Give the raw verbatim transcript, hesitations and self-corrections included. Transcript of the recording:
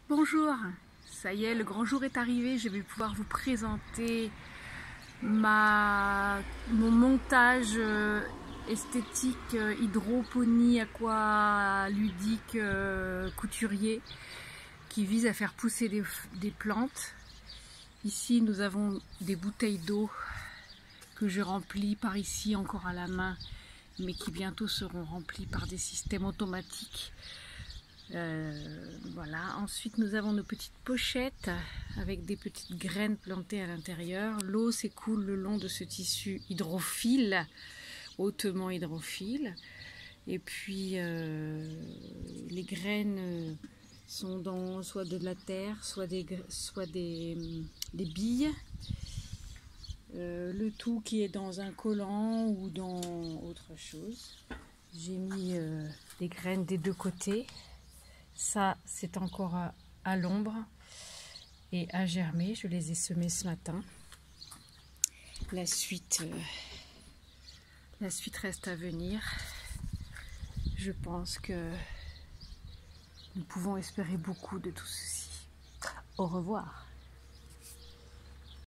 Bonjour, ça y est, le grand jour est arrivé, je vais pouvoir vous présenter ma, mon montage euh, esthétique euh, hydroponie aqualudique euh, couturier qui vise à faire pousser des, des plantes. Ici nous avons des bouteilles d'eau que je remplis par ici encore à la main, mais qui bientôt seront remplies par des systèmes automatiques. Euh, voilà. Ensuite nous avons nos petites pochettes avec des petites graines plantées à l'intérieur. L'eau s'écoule le long de ce tissu hydrophile, hautement hydrophile, et puis euh, les graines sont dans soit de la terre, soit des, soit des, des billes, euh, le tout qui est dans un collant ou dans autre chose. J'ai mis euh, des graines des deux côtés. Ça, c'est encore à, à l'ombre et à germer. Je les ai semés ce matin. La suite, euh, la suite reste à venir. Je pense que nous pouvons espérer beaucoup de tout ceci. Au revoir.